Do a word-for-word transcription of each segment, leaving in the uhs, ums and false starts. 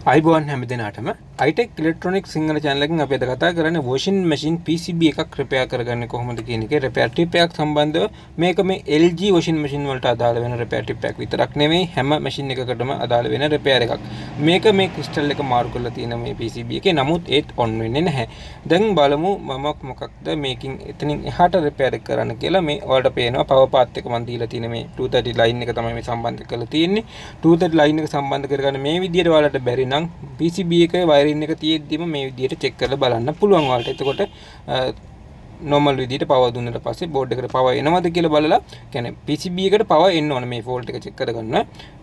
අයිබෝන් හැම දිනාටම iTech Electronics සිංහල channel එකෙන් අපි අද කතා කරන්නේ washing machine P C B එකක් repair කරගන්නේ කොහොමද කියන එකේ repair tip එකක් සම්බන්ධව. මේක මේ L G washing machine වලට අදාළ වෙන repair tip එකක් විතරක් නෙමෙයි, හැම machine එකකටම අදාළ වෙන repair එකක්. මේක මේ crystal එක මාරු කරලා තියෙන මේ P C B එකේ, නමුත් ඒත් on වෙන්නේ නැහැ. දැන් බලමු මම මොකක්ද මේකින් එතනින් එහාට repair එක කරන්න කියලා. මේ ඔයාලට පේනවා power path එක මම දීලා තියෙන මේ two thirty line එක තමයි මේ සම්බන්ධ කරලා තියෙන්නේ. two thirty line එක සම්බන්ධ කරගන්න මේ විදිහට ඔයාලට බැරි නම් P C B එකේ වයරින් එක තියෙද්දිම මේ විදිහට චෙක් කරලා බලන්න පුළුවන් ඔයාලට. එතකොට normal විදිහට power දුන්නට පස්සේ board එකට power එනවද කියලා බලලා, කියන්නේ P C B එකට power එන්න ඕන මේ fault එක check කරගන්න.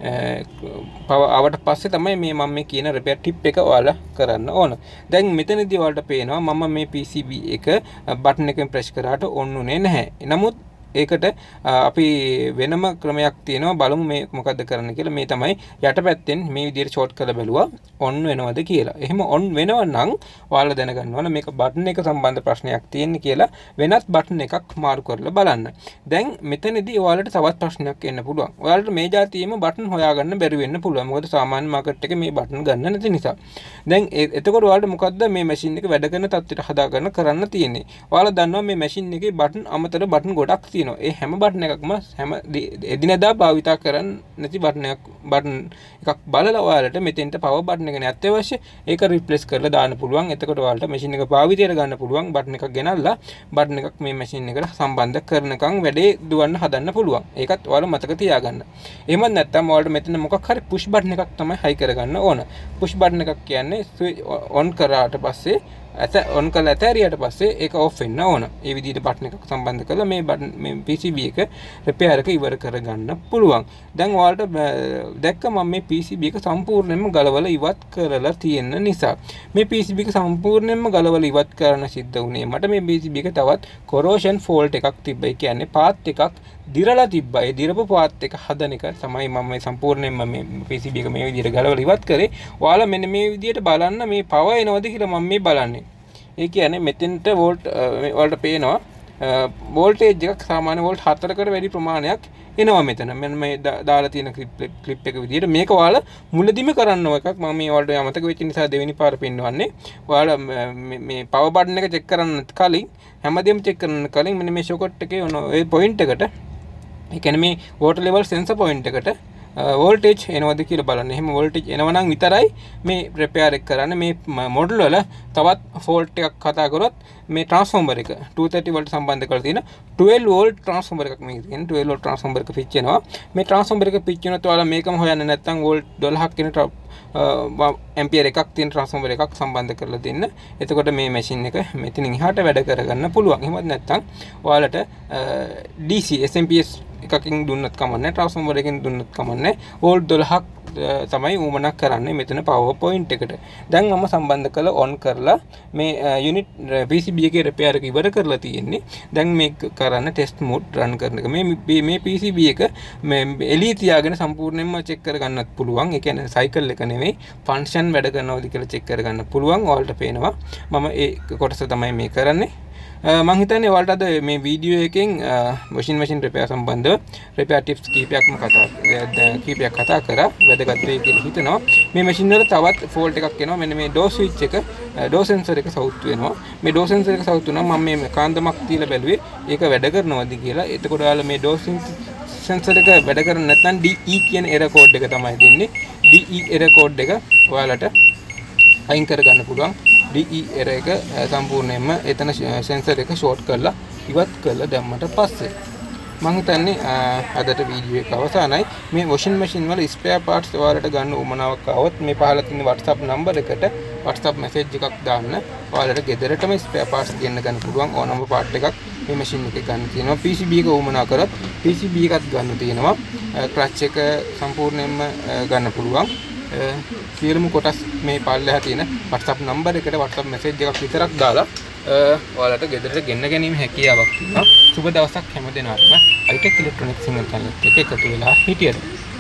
power ආවට පස්සේ තමයි මේ මම මේ කියන repair tip එක ඔයාලා කරන්න ඕන. දැන් මෙතනදී ඔයාලට පේනවා මම මේ P C B එක button එකෙන් press කරාට on උනේ නැහැ. නමුත් ඒකට අපි වෙනම ක්‍රමයක් තියෙනවා. බලමු මේ මොකද්ද කරන්න කියලා. මේ තමයි යටපැත්තෙන් මේ විදිහට ෂෝට් කරලා බැලුවා on වෙනවද කියලා. එහෙම on වෙනව නම් ඔයාලා දැනගන්න ඕන මේක බටන් එක සම්බන්ධ ප්‍රශ්නයක් තියෙන කියලා. වෙනත් බටන් එකක් මාරු කරලා බලන්න. දැන් මෙතනදී ඔයාලට තවත් ප්‍රශ්නයක් එන්න පුළුවන්. ඔයාලට මේ જાතියෙම බටන් හොයාගන්න බැරි වෙන්න පුළුවන්. මොකද සාමාන්‍ය මාකට් එකේ මේ බටන් ගන්න නැති නිසා. දැන් එතකොට ඔයාලට මොකද්ද මේ මැෂින් එක වැඩ කරන තත්ත්වයට හදාගන්න කරන්න තියෙන්නේ. ඔයාලා දන්නවා මේ මැෂින් එකේ බටන් අමතර බටන් ගොඩක් ඒ හැම බටන් එකක්ම හැම එදිනෙදා භාවිතා කරන්න නැති බටන් එකක් බටන් එකක් බලලා ඔයාලට මෙතෙන්ට පවර් බටන් එක නැත් අවශ්‍ය ඒක රිප්ලේස් කරලා දාන්න පුළුවන්. එතකොට ඔයාලට මැෂින් එක භාවිතයට ගන්න පුළුවන්. බටන් එකක් ගෙනල්ලා බටන් එකක් මේ මැෂින් එකට සම්බන්ධ කරනකම් වැඩේ දුවන්න හදන්න පුළුවන්. ඒකත් ඔයාලා මතක තියාගන්න. එහෙමත් නැත්නම් ඔයාලට මෙතන මොකක් හරි පුෂ් බටන් එකක් තමයි හයි කරගන්න ඕන. පුෂ් බටන් එකක් කියන්නේ ඔන් කරාට පස්සේ ඇත on කරලා ඇතරියට පස්සේ ඒක off වෙන්න ඕන. ඒ විදිහට බටන් එකක් සම්බන්ධ කරලා මේ බටන් මේ P C B එක repair එක ඉවර කරගන්න පුළුවන්. දැන් ඔයාලට දැක්ක මම මේ P C B එක සම්පූර්ණයෙන්ම ගලවලා ඉවත් කරලා තියෙන නිසා මේ P C B එක සම්පූර්ණයෙන්ම ගලවලා ඉවත් කරන්න සිද්ධ වුණේ මට මේ P C B එක තවත් corrosion fault එකක් තිබ්බයි. කියන්නේ path එකක් දිරලා තිබ්බා. ඒ දිරපු path එක හදන එක තමයි මම මේ සම්පූර්ණයෙන්ම මේ P C B එක මේ විදිහට ගලවලා ඉවත් කරේ. ඔයාලා මෙන්න මේ විදිහට බලන්න මේ power එනවද කියලා මම මේ බලන්නේ. ඒ කියන්නේ මෙතෙන්ට වෝල්ට් වලට පේනවා වෝල්ටේජ් එකක් සාමාන්‍ය වෝල්ට් හතරකට වැඩි ප්‍රමාණයක් එනවා මෙතන. මෙන්න මේ දාලා තියෙන ක්ලිප් ක්ලිප් එක විදිහට මේක ඔයාලා මුලදිම කරන්න ඕන එකක්. මම මේ වලට අමතක වෙච්ච නිසා දෙවෙනි පාර පෙන්වන්නේ. ඔයාලා මේ පවර් බටන් එක චෙක් කරන්න කලින් හැමදේම චෙක් කරන්න කලින් මෙන්න මේ ෂොකට් එකේ ඔය පොයින්ට් එකට, ඒ කියන්නේ මේ වෝටර් ලෙවල් සෙන්සර් පොයින්ට් එකට වෝල්ටේජ් එනවද කියලා බලන්න. එහෙම වෝල්ටේජ් එනවා නම් විතරයි මේ රිපෙයාර් එක කරන්න. මේ මොඩල් වල තවත් ෆෝල්ට් එකක් කතා කරොත් මේ ට්‍රාන්ස්ෆෝමර් එක two thirty වලට සම්බන්ධ කරලා තියෙන twelve volt ට්‍රාන්ස්ෆෝමර් එකක් මේක තියෙන twelve volt ට්‍රාන්ස්ෆෝමර් එක පිච් වෙනවා. මේ ට්‍රාන්ස්ෆෝමර් එක පිච් වෙනත් ඔයාලා මේකම හොයන්න නැත්නම් වෝල්ට් twelve කියන ඇම්පියර් එකක් තියෙන ට්‍රාන්ස්ෆෝමර් එකක් සම්බන්ධ කරලා දෙන්න. එතකොට මේ මැෂින් එක මෙතනින් එහාට වැඩ කරගන්න පුළුවන්. එහෙමත් නැත්නම් ඔයාලට D C S M P S එකකින් දුන්නත් කමන්නේ, ට්‍රාන්ස්ෆෝමර් එකකින් දුන්නත් කමන්නේ. වෝල්ට් twelve තමයි උමනක් කරන්නේ මෙතන පවර් පොයින්ට් එකට. දැන් මම සම්බන්ධ කරලා on කරලා මේ යුනිට් P C B එකේ රිපෙයාර් එක ඉවර කරලා තියෙන්නේ. දැන් මේක කරන්න ටෙස්ට් මෝඩ් රන් කරන එක. මේ මේ P C B එක මේ එළිය තියාගෙන සම්පූර්ණයෙන්ම චෙක් කරගන්නත් පුළුවන්. ඒ කියන්නේ සයිකල් එක නෙවෙයි ෆන්ක්ෂන් වැඩ කරනවද කියලා චෙක් කරගන්න පුළුවන්. ඔයාලට පේනවා මම ඒ කොටස තමයි මේ කරන්නේ. මම හිතන්නේ ඔයාලට අද මේ වීඩියෝ එකෙන් washing machine repair සම්බන්ධව repair tips කීපයක්ම කතා කීපයක් කතා කරා. වැදගත් වෙයි කියලා හිතනවා. මේ machine වල තවත් fault එකක් එනවා. මෙන්න මේ door switch එක door sensor එක සවුත් වෙනවා. මේ door sensor එක සවුත් වුණා මම මේ කාන්දමක් තියලා බැලුවේ ඒක වැඩ කරනවද කියලා. එතකොට ඔයාලා මේ door sensor එක වැඩ කරන්නේ නැත්නම් D E කියන error code එක තමයි දෙන්නේ. D E error code එක ඔයාලට අයින් කරගන්න පුළුවන්. D E error එක සම්පූර්ණයෙන්ම එතන sensor එක short කරලා ඉවත් කරලා දැම්මට පස්සේ මම හිතන්නේ අදට වීඩියෝ එක අවසానයි. මේ washing machine වල spare parts ඔයාලට ගන්න උවමනාවක් આવොත් මේ පහළ තියෙන WhatsApp number එකට WhatsApp message එකක් දාන්න. ඔයාලට ගෙදරටම spare parts ගෙන්න ගන්න පුළුවන්. ඕනම part එකක් මේ machine එකේ ගන්න තියෙනවා. P C B එක උවමනා කරත් P C B එකත් ගන්න තියෙනවා. clutch එක සම්පූර්ණයෙන්ම ගන්න පුළුවන්. සියලුම කොටස් මේ පල්ලෙහා තියෙන WhatsApp number එකට WhatsApp message එකක් විතරක් දාලා ඔයාලට ගෙදරට ගෙන්න ගැනීම හැකියාවක් තියෙනවා. සුබ දවසක් හැම දිනාටම iTech Electronics සිංහල channel එක එකතු වෙලා හිටියට